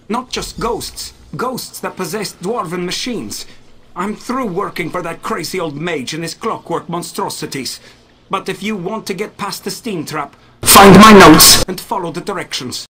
Not just ghosts. Ghosts that possess dwarven machines. I'm through working for that crazy old mage and his clockwork monstrosities. But if you want to get past the steam trap, find my notes and follow the directions.